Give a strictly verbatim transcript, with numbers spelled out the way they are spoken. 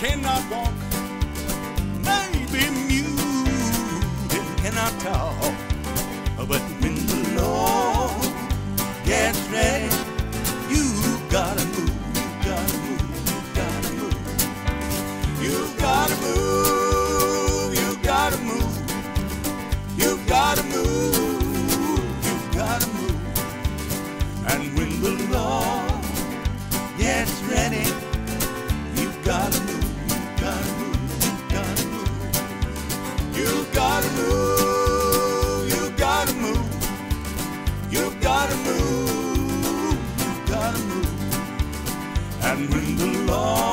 cannot walk, maybe mute and cannot talk, but when the Lord gets ready, you gotta move, you gotta move, you gotta move, you gotta move, you gotta move, you gotta move, you gotta move. And when the Lord gets ready, you gotta move, you gotta move, you gotta move, you gotta move, you gotta move, you gotta move, you gotta move. And when the Lord